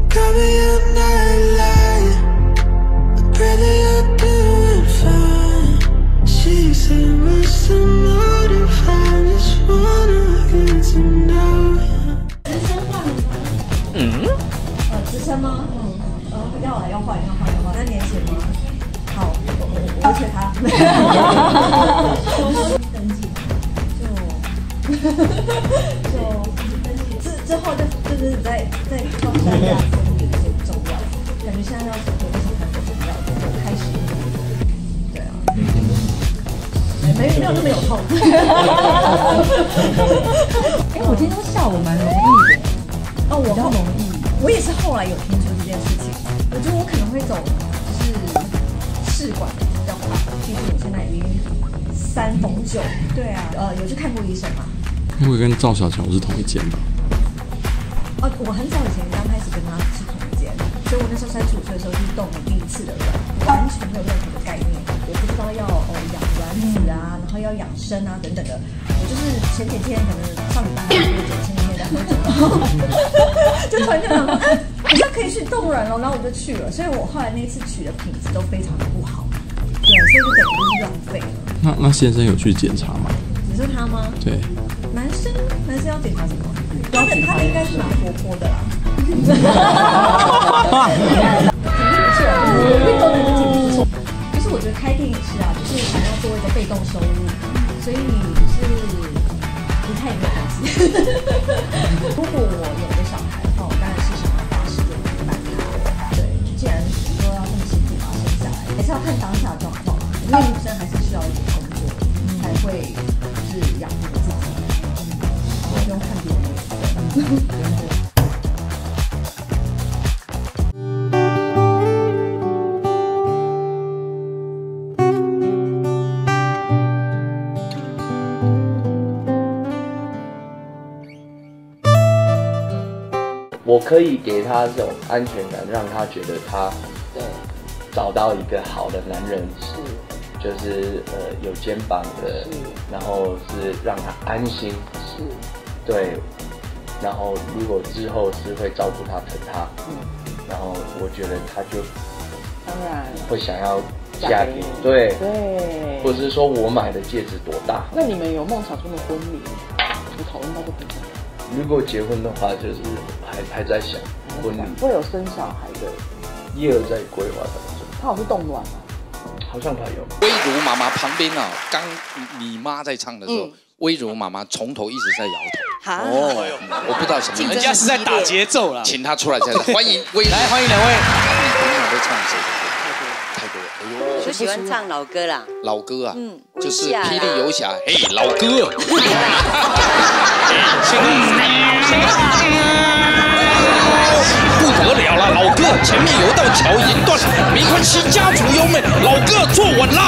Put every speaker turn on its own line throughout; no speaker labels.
Got me up night light. I pray that you're doing fine. She said, what's the motive? I just wanna get to know you.
直升吗？要来要换。那年前吗？好，我缺他。登记之后就是在放下一下生命有些不重要，感觉现在要生活是很重要的，就开始对啊，没有那么有痛。
我听说下午蛮容易的。
哦，我
比较容易。
我也是后来有听说这件事情，我觉得我可能会走就是试管比较快，毕竟我现在已经3逢9。对啊，有去看过医生吗？
因为跟赵小乔是同一间吧？
我很早以前刚开始跟他是同一间，所以我那时候35岁的时候去动了第一次的卵，完全没有任何的概念，我不知道要养卵子啊，然后要养生啊等等的。我就是前几天可能上礼拜喝酒，前几天在喝酒，就突然就想说，好像可以去冻卵了，然后我就去了。所以我后来那次取的品质都非常的不好，对，所以就等于就是浪费了。
那先生有去检查吗？
只是他吗？
对。
男生要检查什么？他应该是蛮活泼的啦。体力不错，运动能力体力不错。就是我觉得开店也是啊，就是想要做一个被动收入，所以是不太没有关系。如果我有个小孩的话，我当然是想要花时间陪伴他。对，既然说要这么辛苦把他生下来，还是要看当下的状况啊。因为女生还是需要一点工作，才会就是养活自己。不用看别人的脸色。
我可以给他这种安全感，让他觉得他找到一个好的男人，就是有肩膀的，然后是让他安心，对，然后如果之后是会照顾他疼他，然后我觉得他就
当然
会想要嫁给对，或者是说我买的戒指多大？
那你们有梦想中的婚礼？有讨论到这个？
如果结婚的话，就是还在想婚礼，
会有生小孩的，
也有在规划当中。
他好像是冻卵吗？
好像他有。
微如妈妈旁边啊，刚你妈在唱的时候，微如妈妈从头一直在摇头。我不知道什么，
人家是在打节奏啦。
请他出来再欢迎微如，
来欢迎2位。
你们都唱谁的歌？太多了，哎呦，
就喜欢唱老歌啦。
老歌啊，就是霹雳游侠，嘿，老歌。不得了了，老哥，前面有一道桥已经断了，没关系，家族优美，老哥坐稳了。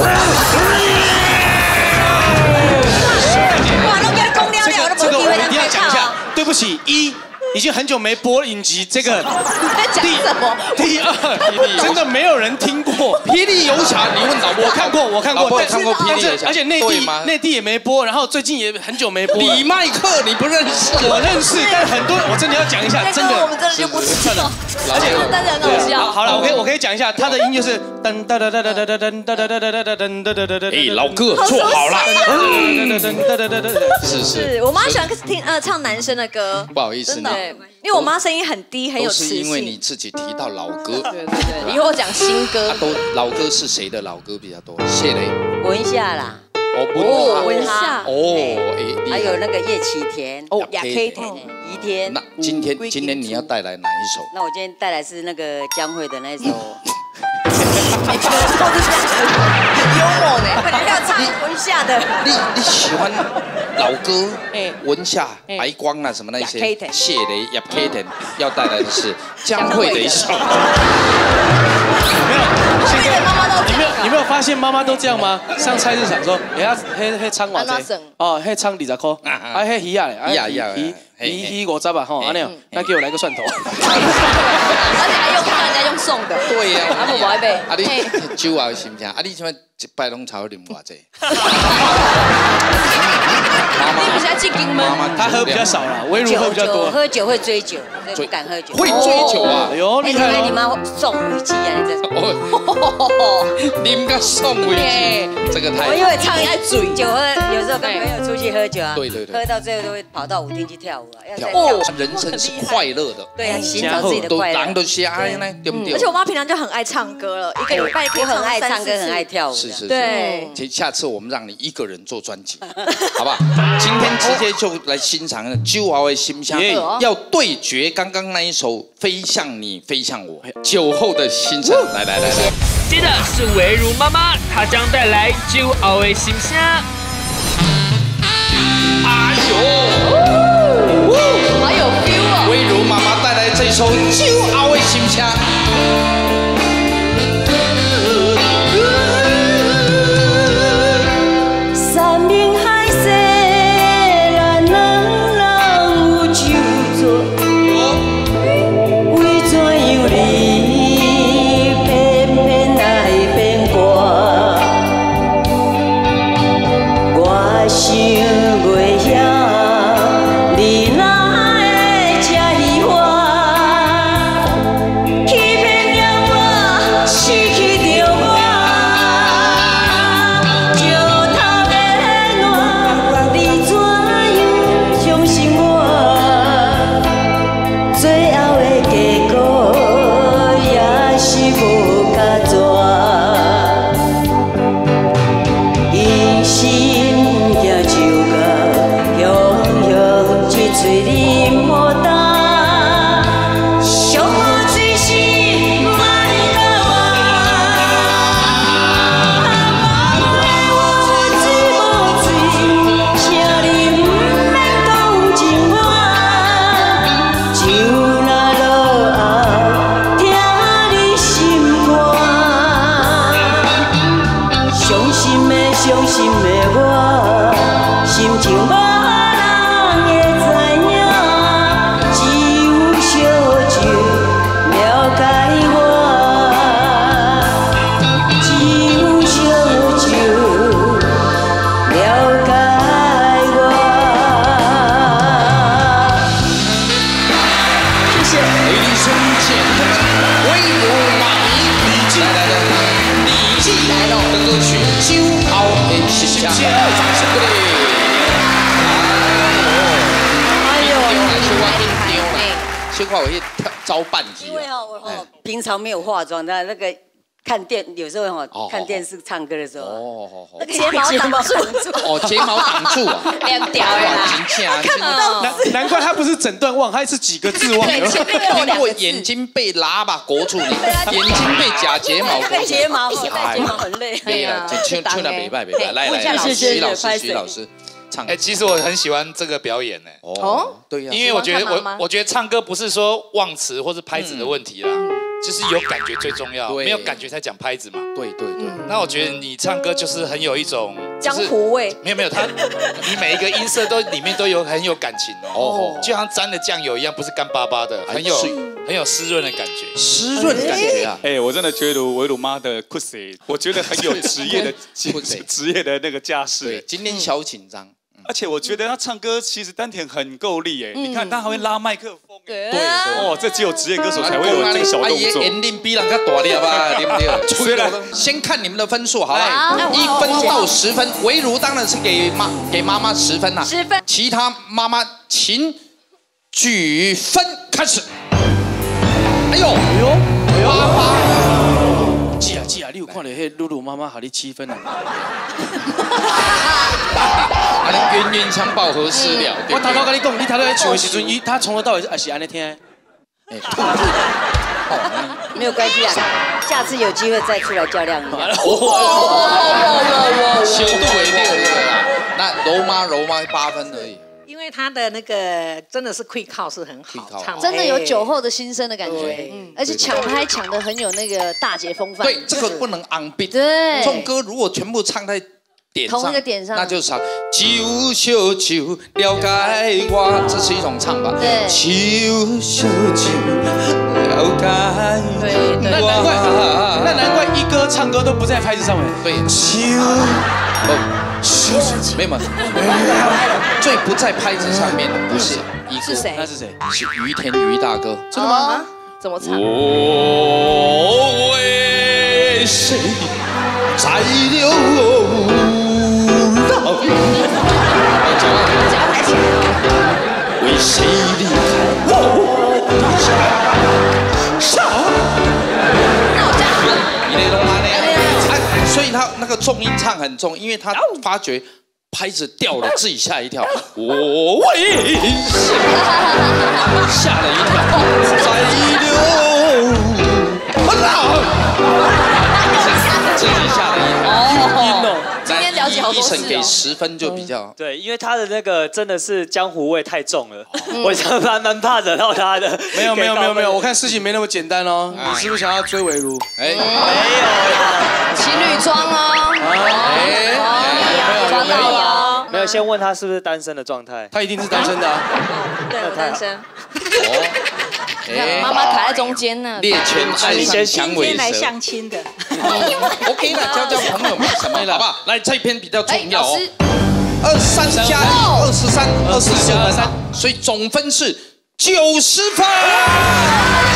哇，都给他公掉了，都
这个我一定要讲一下，对不起，已经很久没播影集，这个
你在讲什么？
第2，真的没有人听过《霹雳游侠》。
你问老婆，
我看过，
我看过《霹雳游侠》，
而且内地也没播，然后最近也很久没播。
李麦克你不认识？
我认识，但很多我真的要讲一下，真的，
我们真的就不知道。
而且
但是很好笑。
好了，我可以讲一下，他的音就是噔噔噔噔噔噔噔噔噔噔噔噔噔。
哎，老哥坐好了。
是我妈喜欢听唱男生的歌。
不好意思，
真的。因为我妈声音很低，很有磁性。
都是因为你自己提到老歌。
对，以后讲新歌。
老歌是谁的老歌比较多？谢雷、
文夏啦。
文
夏。还有那个叶启田。
亚
K 田、宜田。
那今天你要带来哪一首？
那我今天带来是那个江蕙的那首。很幽默呢，要唱文夏的。
你喜欢老歌？文夏、白光啊什么那些？谢雷、亚 K 田要带来的是江蕙的一首。
你没有发现妈妈都这样吗？上菜市场说，嘿唱偌济？嘿唱20块，嘿鱼啊嘞，鱼50啊吼，安尼哦，那给我来个蒜头。
而且还用帮人家用送的。
对呀，
他们不爱买。
啊你酒啊是唔是？啊你怎么一摆拢超啉偌济？
你不是要进京吗？
他喝比较少啦，微如喝比较多。
喝酒会追酒。 所以不敢喝酒。
会追求啊！
哎呦，厉害了！
你妈送威士忌啊，你这。
啉个送威士忌，这个太……
我因为唱爱醉，酒喝，有时候跟朋友出去喝酒啊，
对，
喝到最后都会跑到舞厅去跳舞啊，要
跳舞，人生是快乐的。
对啊，寻找自己的快乐。
人都瞎呢，对不对？
而且我妈平常就很爱唱歌了，一个礼拜可以
很爱唱歌，很爱跳舞。
是。
对，
下次我们让你一个人做专辑，好不好？今天直接就来欣赏酒后的心声，要对决刚刚那一首《飞向你，飞向我》酒后的心声。来。
接着是维如妈妈，她将带来酒后的心声。
哎呦，
好有 feel 哦！
维如妈妈带来这首酒后的心声。我去招半集，
因为我平常没有化妆，那个有时候看电视唱歌的时候，那个睫毛挡住，
睫毛挡住啊，
亮掉啦，
看不到。
难怪他不是整段忘，他是几个字忘。
对，前面有两个字。
眼睛被喇叭裹住，眼睛被假睫毛裹住，
睫毛很累。
对了，就那没拜，来，徐老师。
其实我很喜欢这个表演呢。
哦，对呀，
因为我觉得唱歌不是说忘词或是拍子的问题啦，就是有感觉最重要，没有感觉才讲拍子嘛。
对。
那我觉得你唱歌就是很有一种
江湖味。
没有，你每一个音色里面都有很有感情哦，就像沾了酱油一样，不是干巴巴的，很有湿润的感觉。
湿润的感觉啊！
我真的觉得维鲁妈的 Kusi， 我觉得很有职业的那个架势。
对，今天小紧张。
而且我觉得他唱歌其实丹田很够力你看他还会拉麦克风
对，
这只有职业歌手才会有这个小动作。
年龄比人家大了吧，对不对？先看你们的分数，好吧？1分到10分，维如当然是给妈妈10分啦
，10分。
其他妈妈请举分开始。哎呦，
记啊，你有看到迄露露妈妈给你7分啊？
冤相报何时了？
我头头跟你讲，你头头在唱的时阵，他从头到尾也是安尼听。
没有关系啊，下次有机会再出来较量一下。
修度为6啦，那柔妈8分而已。
因为他的那个真的是quick call是很好唱，
真的有酒后的心声的感觉，而且抢拍抢的很有那个大姐风范。
对，这个不能 on beat。
对，
这种歌如果全部唱在
同一个点上，
那就是唱酒烧酒了解我，这是一种唱法。
对，
酒烧酒了解我。
那难怪一哥唱歌都不在拍子上面。
对，没有，最不在拍子上面的不是
是谁？
那是谁？
是于田于大哥。
真的吗？
怎么唱？
我为谁在流浪？
脚抬起来哦。
为谁离开我的家？一类龙安呢？所以他那个重音唱很重，因为他发觉拍子掉了，自己吓一跳。我为吓了一跳，在流浪，自己吓了一跳。
今天了解好多事哦。
一审给10分就比较
对，因为他的那个真的是江湖味太重了，我真的蛮怕惹到他的。
没有，我看事情没那么简单哦。你是不是想要追维如？
没有啦，情侣装哦。抓到了。
没有，先问他是不是单身的状态。
他一定是单身的啊。
对，我单身。妈妈卡在中间呢。
猎犬爱上响尾蛇。
来相亲的。
OK 了，交朋友没什么了，好不好？来，这一篇比较重要哦。23加1，23，24加3，所以总分是90分。